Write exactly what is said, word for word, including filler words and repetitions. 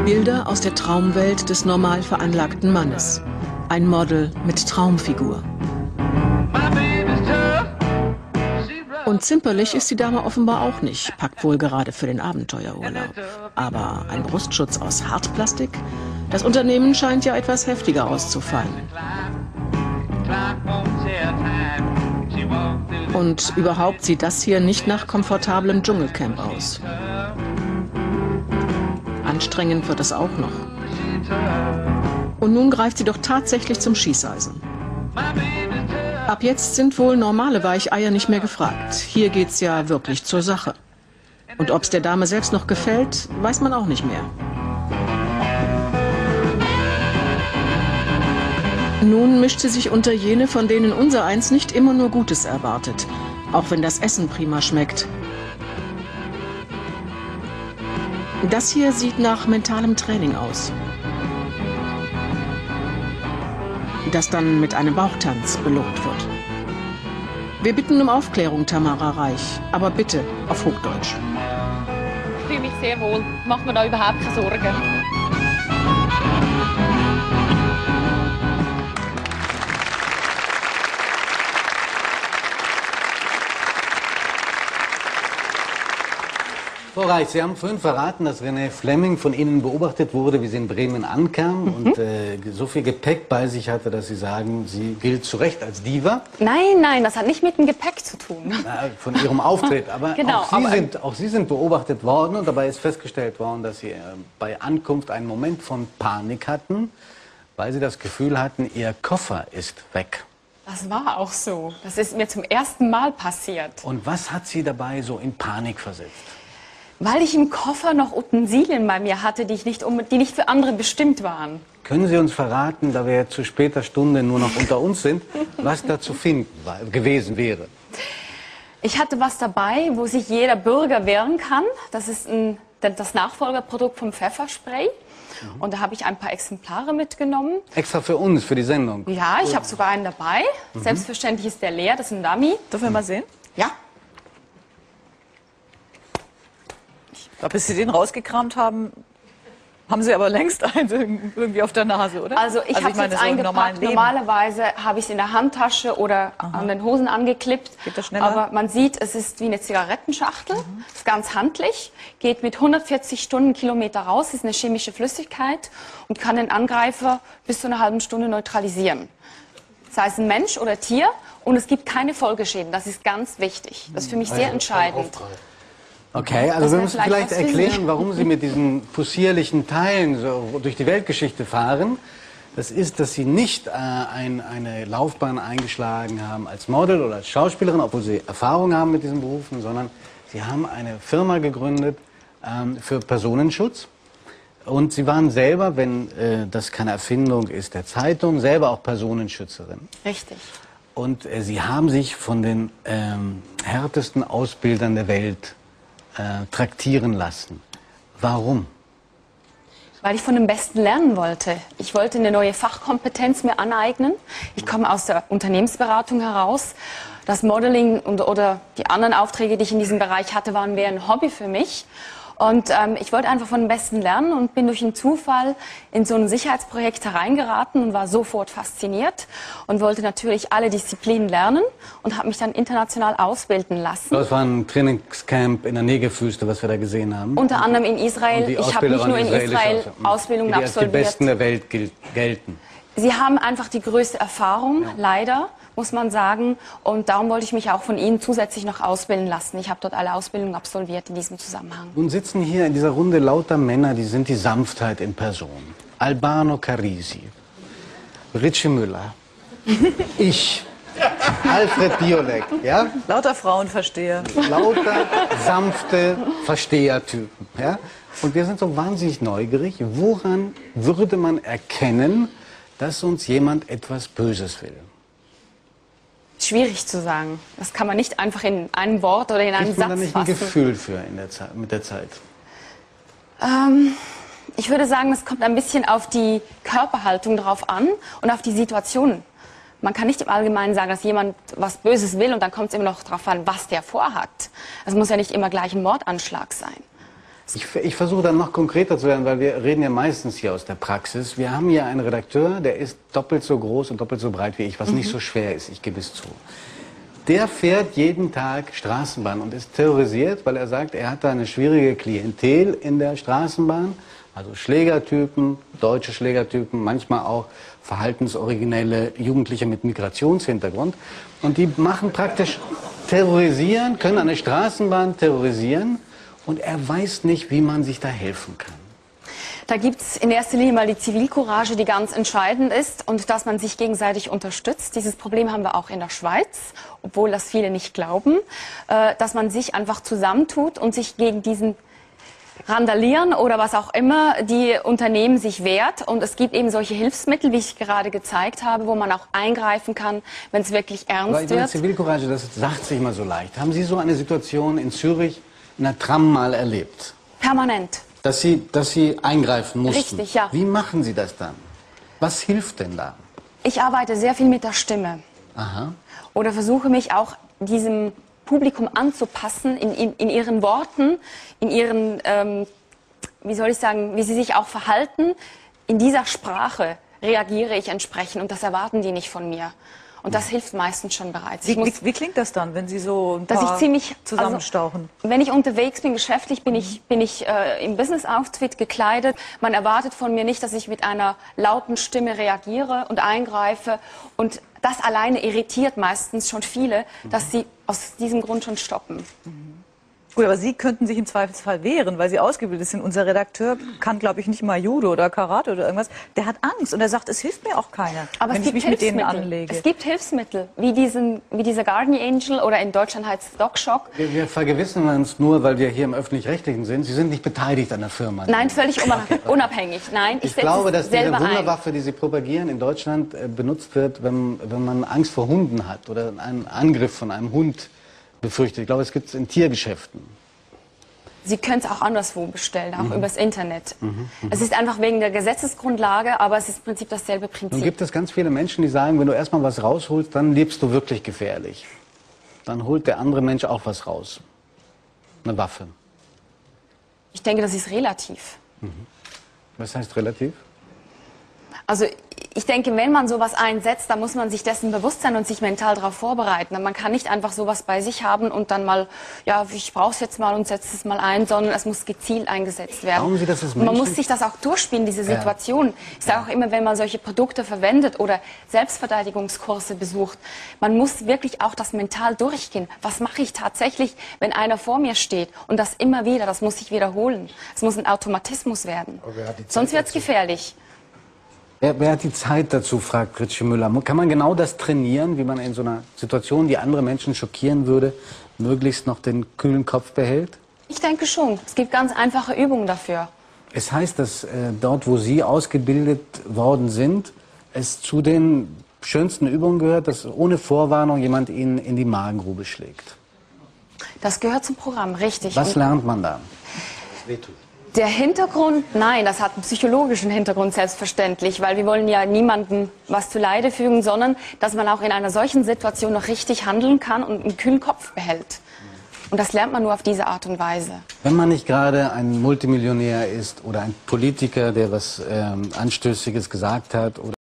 Bilder aus der Traumwelt des normal veranlagten Mannes. Ein Model mit Traumfigur. Und zimperlich ist die Dame offenbar auch nicht, packt wohl gerade für den Abenteuerurlaub. Aber ein Brustschutz aus Hartplastik? Das Unternehmen scheint ja etwas heftiger auszufallen. Und überhaupt sieht das hier nicht nach komfortablem Dschungelcamp aus. Anstrengend wird es auch noch. Und nun greift sie doch tatsächlich zum Schießeisen. Ab jetzt sind wohl normale Weicheier nicht mehr gefragt. Hier geht's ja wirklich zur Sache. Und ob's der Dame selbst noch gefällt, weiß man auch nicht mehr. Nun mischt sie sich unter jene, von denen unsereins nicht immer nur Gutes erwartet. Auch wenn das Essen prima schmeckt. Das hier sieht nach mentalem Training aus. Das dann mit einem Bauchtanz belohnt wird. Wir bitten um Aufklärung, Tamara Reich, aber bitte auf Hochdeutsch. Ich fühle mich sehr wohl, macht mir da überhaupt keine Sorgen. Frau Reich, Sie haben vorhin verraten, dass René Fleming von Ihnen beobachtet wurde, wie sie in Bremen ankam mhm. und äh, so viel Gepäck bei sich hatte, dass Sie sagen, sie gilt zu Recht als Diva. Nein, nein, das hat nicht mit dem Gepäck zu tun. Na, von Ihrem Auftritt. Aber, genau, auch, Sie aber sind, auch Sie sind beobachtet worden und dabei ist festgestellt worden, dass Sie äh, bei Ankunft einen Moment von Panik hatten, weil Sie das Gefühl hatten, Ihr Koffer ist weg. Das war auch so. Das ist mir zum ersten Mal passiert. Und was hat Sie dabei so in Panik versetzt? Weil ich im Koffer noch Utensilien bei mir hatte, die, ich nicht, die nicht für andere bestimmt waren. Können Sie uns verraten, da wir jetzt zu später Stunde nur noch unter uns sind, was da zu finden war, gewesen wäre? Ich hatte was dabei, wo sich jeder Bürger wehren kann. Das ist ein, das Nachfolgerprodukt vom Pfefferspray. Mhm. Und da habe ich ein paar Exemplare mitgenommen. Extra für uns, für die Sendung? Ja, ich habe sogar einen dabei. Mhm. Selbstverständlich ist der leer, das ist ein Dummy. Dürfen wir mal sehen? Ja. Bis Sie den rausgekramt haben, haben Sie aber längst einen irgendwie auf der Nase, oder? Also ich also habe es jetzt so eingepackt. Normalerweise habe ich es in der Handtasche oder Aha. an den Hosen angeklippt. Geht das schneller? Aber man sieht, es ist wie eine Zigarettenschachtel. Mhm. Ist ganz handlich, geht mit hundertvierzig Stundenkilometer raus, ist eine chemische Flüssigkeit und kann den Angreifer bis zu einer halben Stunde neutralisieren. Sei es ein Mensch oder Tier. Und es gibt keine Folgeschäden. Das ist ganz wichtig. Das ist für mich sehr also, entscheidend. Okay, also wir müssen vielleicht erklären, warum Sie mit diesen possierlichen Teilen so durch die Weltgeschichte fahren. Das ist, dass Sie nicht äh, ein, eine Laufbahn eingeschlagen haben als Model oder als Schauspielerin, obwohl Sie Erfahrung haben mit diesen Berufen, sondern Sie haben eine Firma gegründet ähm, für Personenschutz. Und Sie waren selber, wenn äh, das keine Erfindung ist der Zeitung, selber auch Personenschützerin. Richtig. Und äh, Sie haben sich von den ähm, härtesten Ausbildern der Welt Äh, traktieren lassen. Warum? Weil ich von dem Besten lernen wollte. Ich wollte eine neue Fachkompetenz mir aneignen. Ich komme aus der Unternehmensberatung heraus. Das Modeling und, oder die anderen Aufträge, die ich in diesem Bereich hatte, waren mehr ein Hobby für mich. Und ähm, ich wollte einfach von dem Besten lernen und bin durch einen Zufall in so ein Sicherheitsprojekt hereingeraten und war sofort fasziniert und wollte natürlich alle Disziplinen lernen und habe mich dann international ausbilden lassen. Das war ein Trainingscamp in der Negerwüste, was wir da gesehen haben. Unter anderem in Israel. Ich habe nicht nur in Israel Ausbildungen die absolviert. Die Besten der Welt gelten. Sie haben einfach die größte Erfahrung, ja. leider, muss man sagen. Und darum wollte ich mich auch von Ihnen zusätzlich noch ausbilden lassen. Ich habe dort alle Ausbildungen absolviert in diesem Zusammenhang. Nun sitzen hier in dieser Runde lauter Männer, die sind die Sanftheit in Person. Albano Carrisi, Richie Müller, ich, Alfred Biolek, ja? Lauter Frauenversteher. Lauter, sanfte Verstehertypen, ja? Und wir sind so wahnsinnig neugierig, woran würde man erkennen, dass uns jemand etwas Böses will? Schwierig zu sagen. Das kann man nicht einfach in einem Wort oder in einem Kriegt man Satz da nicht fassen. ein Gefühl für in der Zeit, mit der Zeit? Ähm, ich würde sagen, es kommt ein bisschen auf die Körperhaltung drauf an und auf die Situation. Man kann nicht im Allgemeinen sagen, dass jemand was Böses will und dann kommt es immer noch darauf an, was der vorhat. Es muss ja nicht immer gleich ein Mordanschlag sein, Ich, ich versuche dann noch konkreter zu werden, weil wir reden ja meistens hier aus der Praxis. Wir haben hier einen Redakteur, der ist doppelt so groß und doppelt so breit wie ich, was mhm. nicht so schwer ist, ich gebe es zu. Der fährt jeden Tag Straßenbahn und ist terrorisiert, weil er sagt, er hat da eine schwierige Klientel in der Straßenbahn. Also Schlägertypen, deutsche Schlägertypen, manchmal auch verhaltensoriginelle Jugendliche mit Migrationshintergrund. Und die machen praktisch terrorisieren, können eine Straßenbahn terrorisieren. Und er weiß nicht, wie man sich da helfen kann. Da gibt es in erster Linie mal die Zivilcourage, die ganz entscheidend ist und dass man sich gegenseitig unterstützt. Dieses Problem haben wir auch in der Schweiz, obwohl das viele nicht glauben, äh, dass man sich einfach zusammentut und sich gegen diesen Randalieren oder was auch immer die Unternehmen sich wehrt. Und es gibt eben solche Hilfsmittel, wie ich gerade gezeigt habe, wo man auch eingreifen kann, wenn es wirklich ernst Aber ich meine, wird. Zivilcourage, das sagt sich immer so leicht. Haben Sie so eine Situation in Zürich in der Tram mal erlebt? Permanent. Dass Sie, dass Sie eingreifen mussten? Richtig, ja. Wie machen Sie das dann? Was hilft denn da? Ich arbeite sehr viel mit der Stimme. Aha. Oder versuche mich auch diesem Publikum anzupassen, in, in, in ihren Worten, in ihren, ähm, wie soll ich sagen, wie sie sich auch verhalten. In dieser Sprache reagiere ich entsprechend und das erwarten die nicht von mir. Und das hilft meistens schon bereits. Wie, wie, wie klingt das dann, wenn Sie so ein paar dass ich ziemlich, zusammenstauchen? Also, wenn ich unterwegs bin, geschäftlich, bin ich, bin ich äh, im Business-Outfit gekleidet. Man erwartet von mir nicht, dass ich mit einer lauten Stimme reagiere und eingreife. Und das alleine irritiert meistens schon viele, dass sie aus diesem Grund schon stoppen. Gut, aber Sie könnten sich im Zweifelsfall wehren, weil Sie ausgebildet sind. Unser Redakteur kann, glaube ich, nicht mal Judo oder Karate oder irgendwas. Der hat Angst und er sagt, es hilft mir auch keiner, aber wenn es ich gibt mich mit denen Hilfsmittel. anlege. Es gibt Hilfsmittel, wie, diesen, wie dieser Guardian Angel oder in Deutschland heißt es DocShock. Wir, wir vergewissern uns nur, weil wir hier im Öffentlich-Rechtlichen sind. Sie sind nicht beteiligt an der Firma. Nein, völlig unabhängig. Nein, ich, ich glaube, dass diese selber Wunderwaffe, ein. die Sie propagieren, in Deutschland äh, benutzt wird, wenn, wenn man Angst vor Hunden hat oder einen Angriff von einem Hund befürchtet. Ich glaube, es gibt es in Tiergeschäften. Sie können es auch anderswo bestellen, auch Mhm. übers Internet. Mhm, mhm. Es ist einfach wegen der Gesetzesgrundlage, aber es ist im Prinzip dasselbe Prinzip. Nun gibt es ganz viele Menschen, die sagen, wenn du erstmal was rausholst, dann lebst du wirklich gefährlich. Dann holt der andere Mensch auch was raus. Eine Waffe. Ich denke, das ist relativ. Mhm. Was heißt relativ? Also ich denke, wenn man sowas einsetzt, dann muss man sich dessen bewusst sein und sich mental darauf vorbereiten. Man kann nicht einfach sowas bei sich haben und dann mal, ja, ich brauche es jetzt mal und setze es mal ein, sondern es muss gezielt eingesetzt werden. Glauben Sie, dass es und man Menschen... muss sich das auch durchspielen, diese Ja. Situation. Ich sage auch immer, wenn man solche Produkte verwendet oder Selbstverteidigungskurse besucht, man muss wirklich auch das mental durchgehen. Was mache ich tatsächlich, wenn einer vor mir steht? Und das immer wieder, das muss ich wiederholen. Es muss ein Automatismus werden. Sonst wird es gefährlich. Wer, wer hat die Zeit dazu, fragt Fritsche Müller. Kann man genau das trainieren, wie man in so einer Situation, die andere Menschen schockieren würde, möglichst noch den kühlen Kopf behält? Ich denke schon. Es gibt ganz einfache Übungen dafür. Es heißt, dass äh, dort, wo Sie ausgebildet worden sind, es zu den schönsten Übungen gehört, dass ohne Vorwarnung jemand Ihnen in die Magengrube schlägt. Das gehört zum Programm, richtig. Was Und lernt man da? der Hintergrund, nein, das hat einen psychologischen Hintergrund selbstverständlich, weil wir wollen ja niemandem was zu Leide fügen, sondern dass man auch in einer solchen Situation noch richtig handeln kann und einen kühlen Kopf behält. Und das lernt man nur auf diese Art und Weise. Wenn man nicht gerade ein Multimillionär ist oder ein Politiker, der was ähm, Anstößiges gesagt hat oder